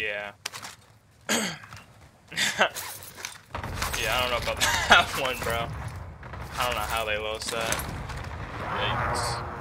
Yeah. Yeah, I don't know about that one, bro. I don't know how they lost that. Yikes.